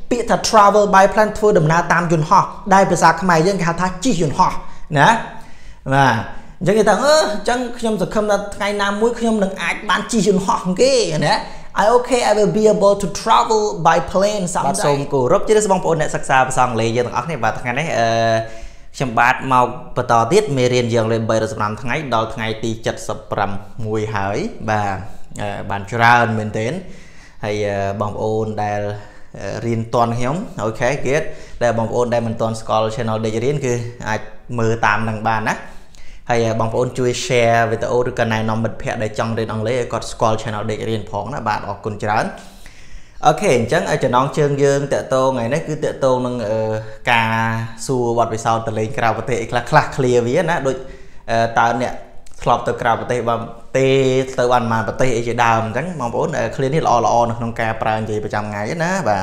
bị thật travel by plane thưa đầm na tam yun ho đây bây giờ mày dân cái thà chi yun ho nè và dân người ta chẳng không được không là ngày nam mũi không đừng ai bán chi yun ho cái nè I okay I will be able to travel by plane someday. Xong cô rốt chứ bong bồn này sắc xa xong lấy dân ốc này và thằng này trong bát màu bờ tỏ tiết mê riêng dường lên bày được năm tháng ấy đó ngày tí chật sập rằm mùi hởi và bàn trà mình đến hay bong ôn đây riêng toàn hiếm ok get đây bong ôn đây mình toàn scholar channel để riêng cứ ai mơ tam đằng bàn á hay bong ôn chui share về tàu được cái này nó mật phe để trong đây đang lấy có scholar channel để riêng phóng là bạn ở cùng chán ok chắc ở trận nón chương dương tệ tô ngày nay cứ tệ tô nâng cà xua bọt về sau từ lên cào tệ class clear viết á đôi tao nè flop từ cào tệ và tê từ bàn mà tê chỉ đào trắng mong muốn clear hết lò nông cà prang gì trong ngày á và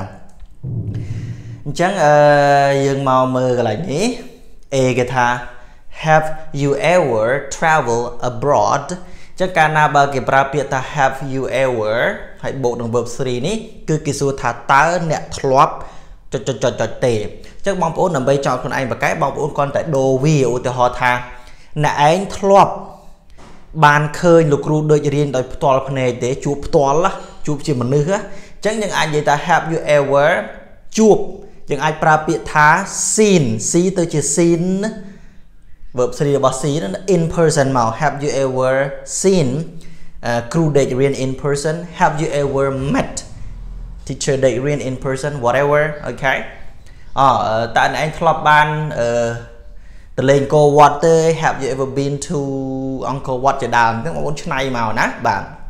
chắc dương màu mơ cái này nhỉ guitar have you ever travel abroad chắc cả na ba cái prapia ta have you ever hãy bộ đồng verb 3 ní cứ cái số thà ta nè flop cho tệ chắc mong muốn nằm bây chọn con anh và cái mong muốn con tại đồ vi ở từ họ thà nè anh flop bàn khơi lục ru đôi riêng đôi toal này để chụp toal á chụp chỉ một nữa chắc những anh vậy ta have you ever chụp những anh prapia thà seen see từ chỉ seen verb 3 bác sĩ nó in person màu have you ever seen crew date riêng in person have you ever met teacher date riêng in person whatever okay tại anh club ban từ lên cô water have you ever been to Uncle What cho đàm các món này màu nát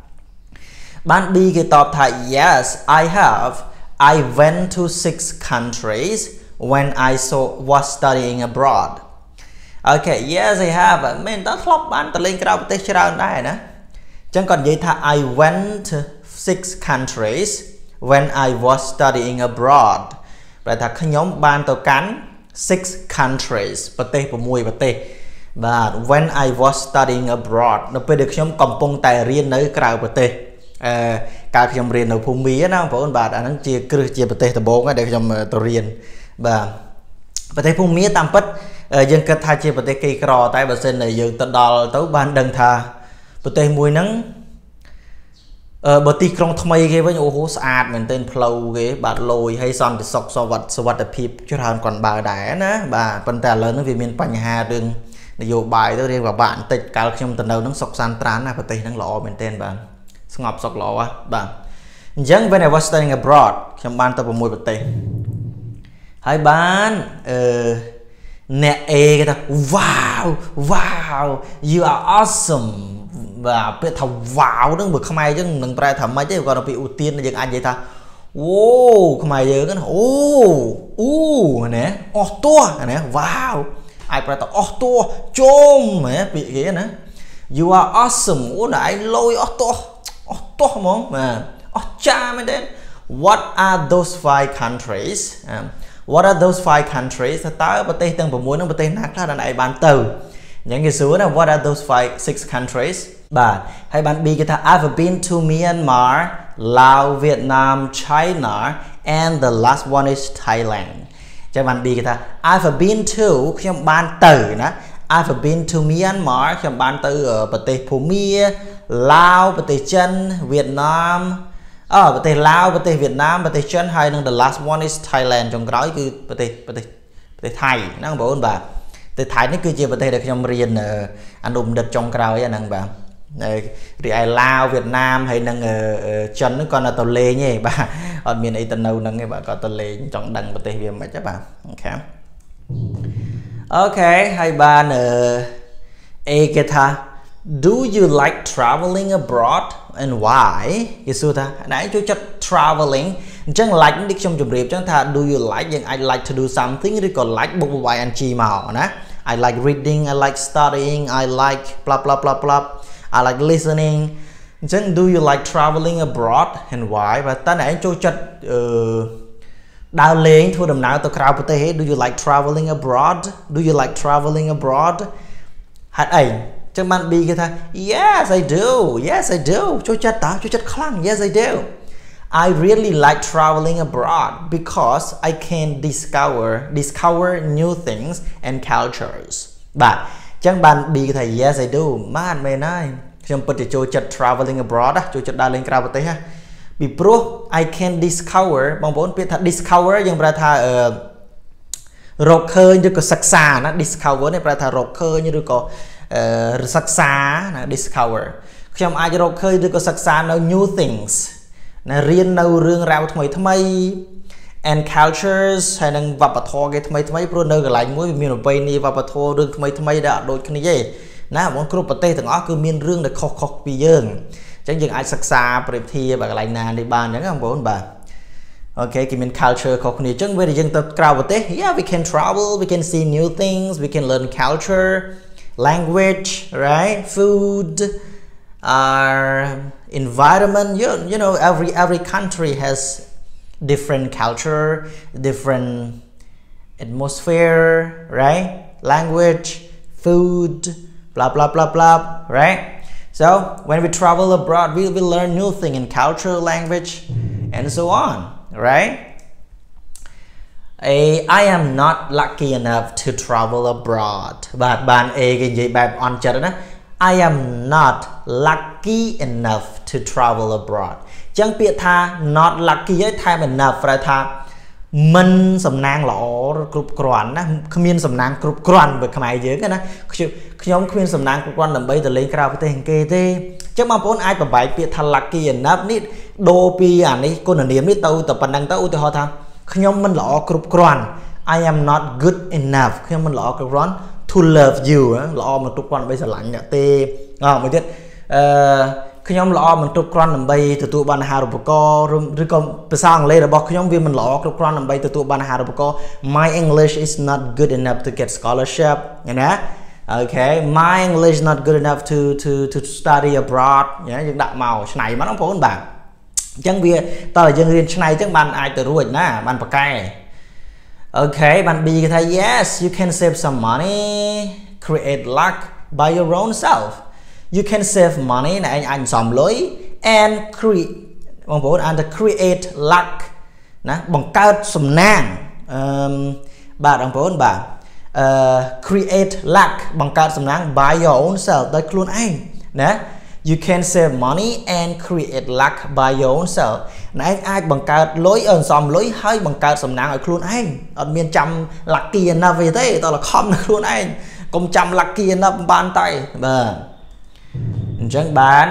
bạn đi cái tọp thầy yes I have I went to 6 countries when I was studying abroad. Okay, yes I have. Mình đã flop bán từ lên cái đầu tới chào đây nè. Chẳng còn vậy thà I went to 6 countries when I was studying abroad. Vậy thà cái nhóm ban tàu cắn 6 countries bát tê của mùi bát tê. Và when I was studying abroad nó phải được nhóm cầm pong tài riêng nơi cái bát tê. Cả nhóm riêng ở phùng mía nó phải ôn bà đã năng chia cứ chia bát tê từ bốn cái để nhóm tàu riêng và bát tê phùng mía tam pất dân kết thay chia bát tê cây cỏ tại bát sen này dân tận đào tới ban đằng thà bát tê mùi nắng bát tê trong tham ấy cái với những hồ sạch mình tên flow cái bát lôi hay son thì sọc so vật tập hiệp cho thằng còn bà đẻ nữa bà vấn đề lớn nó vì miền Pành Hà đừng để vô bài tôi riêng vào bạn tịch cả trong tuần đầu nó sọc san trán là bát tê nó lọ mình tên bà ngọc sọc lọ á bà dân when I was studying abroad trong ban tập mùi bát tê hai bán nè cái ta wow wow you are awesome và biết thằng wow đó bực không ai chứ đừng phải thầm mấy chứ còn nó bị ưu tiên là những anh vậy ta ô không ai giờ cái ô nè to nè wow ai phải tao to chôm nè bị ghế nè you are awesome ô đại lôi to mong mà cha mới đến what are those 5 countries what are those 5 countries ta bát tê từng muốn nó bát tê nát ra là này bàn từ những cái số là what are those 6 countries bà hay bạn bi cái ta I've been to Myanmar, Laos, Vietnam, China and the last one is Thailand cho bạn bi cái ta I've been to trong ban từ nè I've been to Myanmar trong ban từ ở bát tê Phú Mia, Laos, bát tê chân, Vietnam bát tê Laos, bát tê Việt Nam, bát tê chân hay năng the last one is Thailand trong đó cứ bát tê Thái nó không bảo ơn bà tê Thái nó cứ chia bát tê được trong riêng anh đùm đợt trong cái đó năng bà thì ai Lao Việt Nam hay năng chân nó còn là tàu lê nhé bà ở miền ấy tàu nâu năng nghe bà có tàu lê trong đằng bát tê Việt mà chắc bà ok hai ba Eketa do you like traveling abroad and why? Cái số ta nãy chú chất traveling chẳng like đi trong chụp riệp chẳng thà do you like nhưng I like to do something thì còn like bộ bài anh chi màu nè I like reading, I like studying, I like blah blah blah blah, I like listening. Chẳng do you like traveling abroad and why? Và ta nãy chú chất đào lên thua đầm nào tao khảo bữa tây do you like traveling abroad? Do you like traveling abroad? Hạt ấy chẳng bạn bị cái thằng yes I do, yes I do. Chú chất khăn yes I do. I really like traveling abroad because I can discover new things and cultures បាទចឹងបាន B ថា yes I do បានមែនហើយខ្ញុំពិតជាចូលចិត្ត traveling abroad ចូលចិត្តដើរលេងក្រៅប្រទេសណាពីព្រោះ I can discover បងប្អូនពាក្យថា discover យើងប្រែថារកឃើញឬក៏សិក្សាណា discover នេះប្រែថារកឃើញឬក៏សិក្សាណា discover ខ្ញុំអាចរកឃើញឬក៏សិក្សានៅ new things ណារៀននៅរឿងរ៉ាវថ្មី and cultures ហើយនឹងវប្បធម៌គេថ្មីព្រោះនៅកន្លែងមួយវាមានប្រពៃណីវប្បធម៌រឿងថ្មីដែលអត់ដូចគ្នាទេណាបងគ្រប់ប្រទេសទាំងអស់គឺមានរឿងដែលខុសៗពីយើងអញ្ចឹងយើងអាចសិក្សាប្រៀបធៀបកន្លែងណានេះបានអញ្ចឹងបងប្អូនបាទអូខេគេមាន culture ខុសគ្នាអញ្ចឹងពេលយើងទៅក្រៅប្រទេស yeah we can travel we can see new things we can learn culture language right food our environment you know every country has different culture different atmosphere right language food blah blah blah blah right so when we travel abroad we will learn new thing in culture language and so on right I am not lucky enough to travel abroad បាទបាន A គេនិយាយបែបអន់ចិត្តណា I am not lucky enough to travel abroad ចឹងពាក្យថា not lucky ឯថែម enough ប្រែថាមិនសំណាងល្អគ្រប់គ្រាន់ណាគ្មានសំណាងគ្រប់គ្រាន់បើខ្មែរយើងណាខ្ញុំគ្មានសំណាងគ្រប់គ្រាន់ដើម្បីទៅលេងក្រៅប្រទេសគេទេចឹងបងប្អូនអាចបបែកពាក្យថា lucky enough នេះដូរពីអានេះគុណនាមនេះទៅតែប៉ុណ្ណឹងទៅឧទាហរណ៍ថាខ្ញុំមិនល្អគ្រប់គ្រាន់ I am not good enough ខ្ញុំមិនល្អគ្រប់គ្រាន់ to love you ល្អមិនគ្រប់គ្រាន់ដើម្បីស្រឡាញ់អ្នកទេមួយទៀតខ្ញុំល្អមិនគ្រប់គ្រាន់ដើម្បីទទួលបានអាហារូបករណ៍ឬក៏ភាសាអង់គ្លេសរបស់ខ្ញុំវាមិនល្អគ្រប់គ្រាន់ដើម្បីទទួលបានអាហារូបករណ៍ My English is not good enough to get scholarship ណា Okay my English is not good enough to study abroad យើងដាក់មកឆ្នៃមកបងប្អូនបាទអញ្ចឹងវាតើយើងរៀនឆ្នៃអញ្ចឹងបានអាចទៅរួចណាបានប្រកែ Okay បាន B គេថា Yes you can save some money create luck by your own self you can save money ណែឯងអាចសំលុយ and create បងប្អូនអានថា create luck ណាបង្កើតសំណាងបាទបងប្អូនបាទcreate luck បង្កើតសំណាង by your own self ដោយខ្លួនឯងណា you can save money and create luck by your own self ណែឯងអាចបង្កើតលុយសំលុយហើយបង្កើតសំណាងឲ្យខ្លួនឯងអត់មានចាំ lucky enough ទេតើលខំនៅខ្លួនឯងកុំចាំ lucky enough បានតែបាទអញ្ចឹងបាន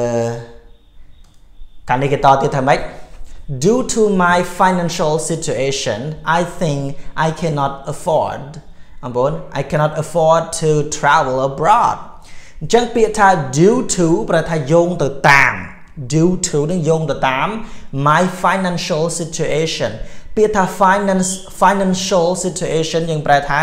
កាលនេះគេតទៀតថាម៉េច Due to my financial situation I think I cannot afford បងប្អូន I cannot afford to travel abroad អញ្ចឹងពាក្យថា due to ប្រែថាយោងទៅតាម due to នឹងយោងទៅតាម my financial situation ពាក្យថា financial situation យើងប្រែថា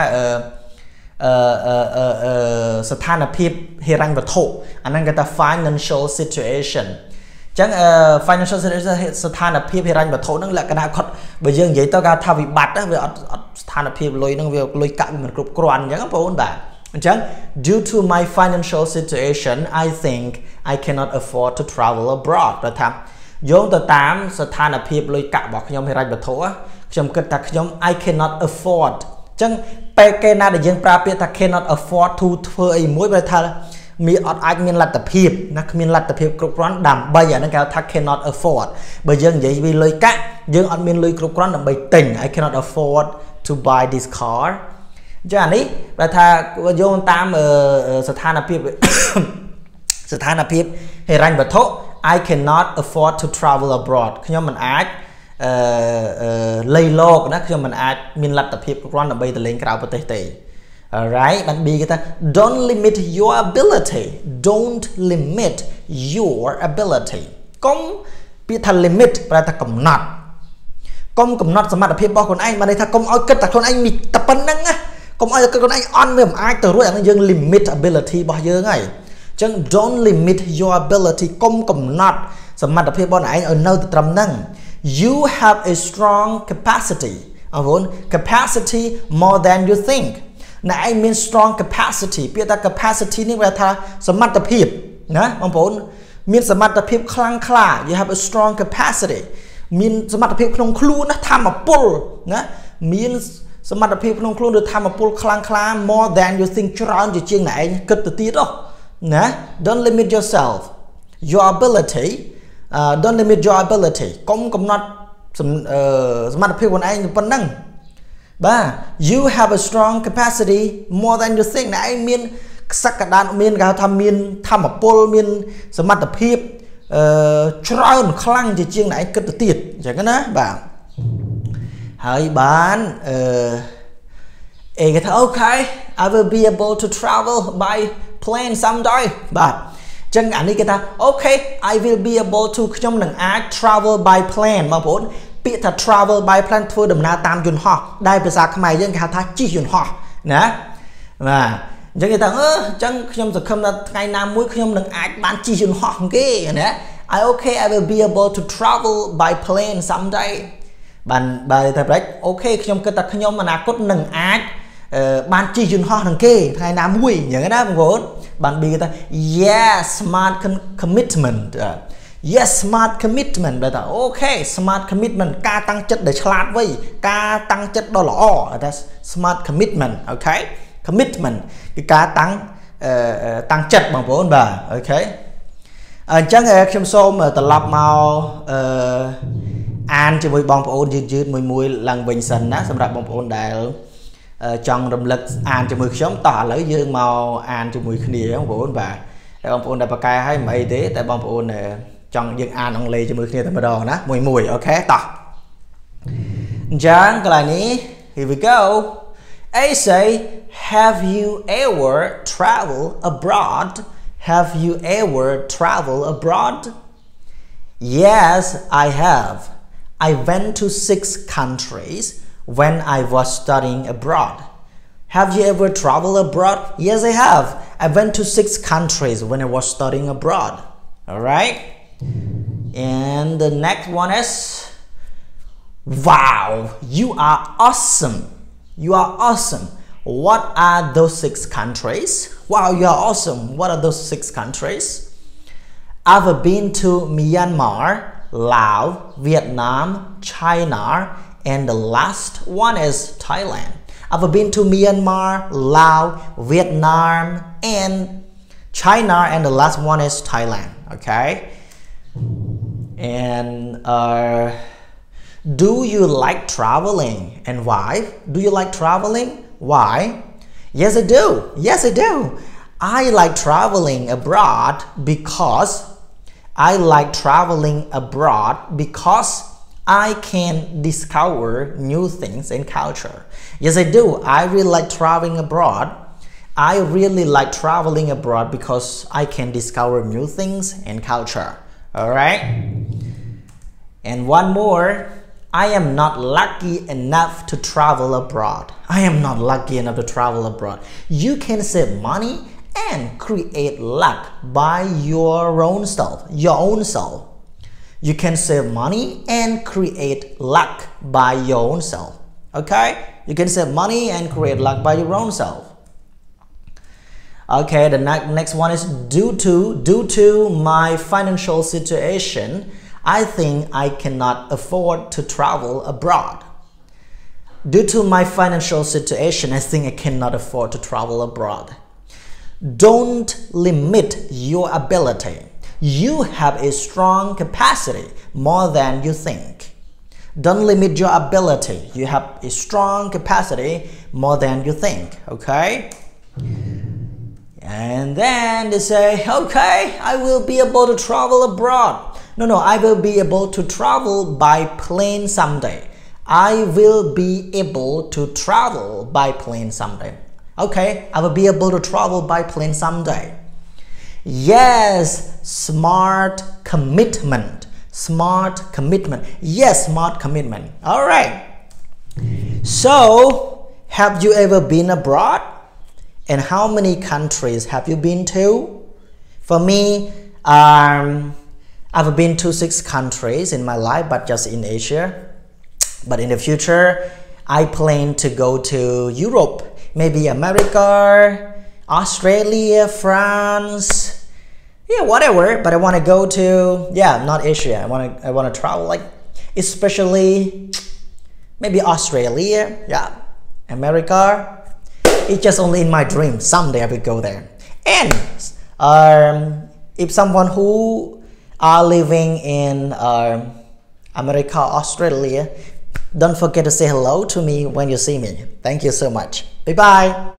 ស្ថានភាពហិរញ្ញវត្ថុអាហ្នឹងគេថា financial situation អញ្ចឹង financial situation ស្ថានភាពហិរញ្ញវត្ថុហ្នឹងលក្ខណៈគាត់បើយើងនិយាយទៅគេថាវិបត្តិវាអត់ស្ថានភាពលុយហ្នឹងវាលុយកាក់វាមិនគ្រប់គ្រាន់អញ្ចឹងបងប្អូនបាទអញ្ចឹង due to my financial situation I think I cannot afford to travel abroad ព្រោះថាយោងទៅតាមស្ថានភាពលុយកាក់របស់ខ្ញុំហិរញ្ញវត្ថុខ្ញុំគិតថាខ្ញុំ I cannot afford អញ្ចឹងពេលគេណាដែលយើងប្រើពាក្យថា cannot afford to ធ្វើអីមួយបើថាមានអត់អាចមានលទ្ធភាពណាគ្មានលទ្ធភាពគ្រប់គ្រាន់ដើម្បីអាហ្នឹងគេថា cannot afford បើយើងនិយាយពីលុយកាក់យើងអត់មានលុយគ្រប់គ្រាន់ដើម្បីទិញ I cannot afford to buy this car ចាអានេះបើថាយោងតាមស្ថានភាពហិរញ្ញវត្ថុ I cannot afford to travel abroad ខ្ញុំមិនអាចលៃលោកណាខ្ញុំមិនអាចមានលទ្ធភាពគ្រប់គ្រាន់ដើម្បីទៅលេងក្រៅប្រទេសទេ alright បាន B គេថា don't limit your ability កុំពាក្យថា limit ប្រែថាកំណត់កុំកំណត់សមត្ថភាពរបស់ខ្លួនឯងបានន័យថាកុំឲ្យគិតតែខ្លួនឯងមានតែប៉ុណ្្នឹងណាកុំឲ្យគិតខ្លួនឯងអន់វាមិនអាចទៅរួចអានឹងយើង limit ability របស់យើងហើយអញ្ចឹង don't limit your ability កុំកំណត់សមត្ថភាពរបស់ឯងឲ្យនៅតែត្រឹមហ្នឹងYou have a strong capacity បងប្អូន capacity more than you think ណែឯងមាន strong capacity ពាក្យថា capacity នេះវាថាសមត្ថភាពណាបងប្អូនមានសមត្ថភាពខ្លាំងក្លា You have a strong capacity miên sâm mặt phiêu không khuôn nó tham một pol nhá miên sâm mặt phiêu không khuôn được tham một pol khlang khlang more than you think tròn chỉ chiêng này cất từ tiết đó nè don't limit yourself your ability don't limit your ability công not sâm mặt phiêu của anh phần năng ba you have a strong capacity more than you think này miên sắc cả đàn miên gào tham miên tham một pol miên sâm mặt phiêu tròn khlang chỉ chiêng này cất từ tiết chẳng cái đó bạn hãy bán okay I will be able to travel by plane someday bạn chẳng hạn như cái ta okay I will be able to trong đằng ai travel by plane mà vốn bị ta travel by plane thôi đầm na tam dùn họ đây bây giờ cái dân cái ta chỉ dùn họ nè và chẳng người ta chẳng trong giờ không là ngày nam mũi không đằng ai bán chỉ dùn họ cái nè okay I will be able to travel by plane someday bạn bài tập đấy ok trong cái tập nhóm mà là cốt nâng ác ban chi dùn ho thằng kê ngày nào mùi những cái đó vốn bạn bị người ta yes smart commitment yes smart commitment bài tập ok smart commitment ca tăng chất để chlat với ca tăng chất đó là that's smart commitment ok commitment cái ca tăng chất bằng vốn bà ok chắc trong số mà tập lập màu an cho với bong ôn dư mùi lần bình sần á xong đặt bong ôn đại trong động lực an cho mùi sống tỏ lấy dương màu an cho mùi khỉ bong ôn và bong ôn đại bạc cai hay mà y tế tại bong ôn trong dương an ông lê cho mùi khỉ tại bờ đò ná mùi ok tỏ chẳng cái này ní here we go I say have you ever traveled abroad have you ever traveled abroad yes I have I went to 6 countries when I was studying abroad. Have you ever traveled abroad? Yes, I have. I went to 6 countries when I was studying abroad. Alright? And the next one is wow, you are awesome. You are awesome. What are those 6 countries? Wow, you are awesome. What are those 6 countries? I've been to Myanmar, Laos, Vietnam, China, and the last one is Thailand. I've been to Myanmar, Laos, Vietnam, and China, and the last one is Thailand. Okay. And do you like traveling and why? Do you like traveling? Why? Yes, I do. Yes, I do. I like traveling abroad because I can discover new things and culture. Yes, I do. I really like traveling abroad. I really like traveling abroad because I can discover new things and culture. Alright? And one more. I am not lucky enough to travel abroad. I am not lucky enough to travel abroad. You can save money and create luck by your own self. You can save money and create luck by your own self. Okay? You can save money and create luck by your own self. Okay, the next one is due to my financial situation, I think I cannot afford to travel abroad. Due to my financial situation, I think I cannot afford to travel abroad. Don't limit your ability. You have a strong capacity more than you think. Don't limit your ability. You have a strong capacity more than you think. Okay? And then they say, okay, I will be able to travel abroad. No, I will be able to travel by plane someday. I will be able to travel by plane someday. Okay, I will be able to travel by plane someday. Yes, smart commitment. Smart commitment. Yes, smart commitment. All right. So, have you ever been abroad? And how many countries have you been to? For me, I've been to 6 countries in my life, but just in Asia. But in the future, I plan to go to Europe, maybe America, Australia, France, yeah, whatever. But I want to go to, yeah, not Asia. I want to travel like especially maybe Australia, yeah, America. It's just only in my dream. Someday I will go there. And if someone who are living in America, Australia, don't forget to say hello to me when you see me. Thank you so much. Bye bye.